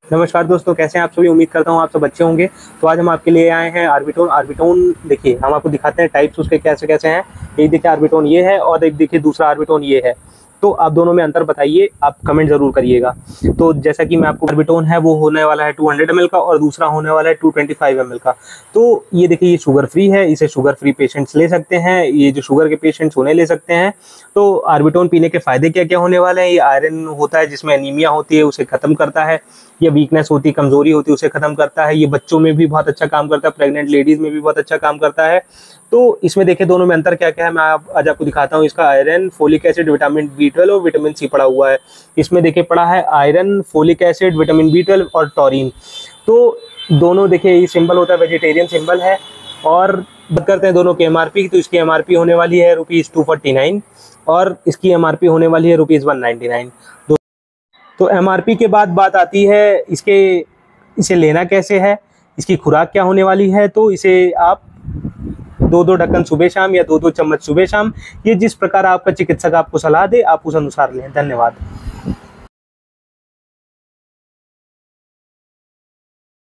नमस्कार दोस्तों, कैसे हैं आप सभी। उम्मीद करता हूं आप सब अच्छे होंगे। तो आज हम आपके लिए आए हैं आर्बिटोन। देखिए, हम आपको दिखाते हैं टाइप्स उसके कैसे कैसे हैं। एक देखिए आर्बिटोन ये है और एक देखिए दूसरा आर्बिटोन ये है। तो आप दोनों में अंतर बताइए, आप कमेंट जरूर करिएगा। तो जैसा कि मैं आपको आर्बिटोन है वो होने वाला है 200 ml का और दूसरा होने वाला है 225 ml का। तो ये देखिए, ये शुगर फ्री है, इसे शुगर फ्री पेशेंट्स ले सकते हैं, ये जो शुगर के पेशेंट्स उन्हें ले सकते हैं। तो आर्बिटोन पीने के फायदे क्या क्या होने वाले हैं। ये आयरन होता है, जिसमें एनीमिया होती है उसे खत्म करता है। ये वीकनेस होती है, कमजोरी होती है, उसे खत्म करता है। ये बच्चों में भी बहुत अच्छा काम करता है, प्रेग्नेंट लेडीज में भी बहुत अच्छा काम करता है। तो इसमें देखिए दोनों में अंतर क्या क्या है, मैं आज आपको दिखाता हूँ। इसका iron, folic acid, vitamin B12 और विटामिन सी पड़ा हुआ है। इसमें देखिए पड़ा है iron, folic acid, vitamin B12 और टॉरिन। तो दोनों देखिए, ये सिंबल होता है वेजिटेरियन सिंबल है। और बात करते हैं दोनों के MRP की, तो इसकी MRP होने वाली है ₹249 और इसकी MRP होने वाली है ₹199। तो MRP के बाद बात आती है इसे लेना कैसे है, इसकी खुराक क्या होने वाली है। तो इसे आप 2-2 ढक्कन सुबह शाम या 2-2 चम्मच सुबह शाम, ये जिस प्रकार आपका चिकित्सक आपको सलाह दे आप उस अनुसार लें। धन्यवाद।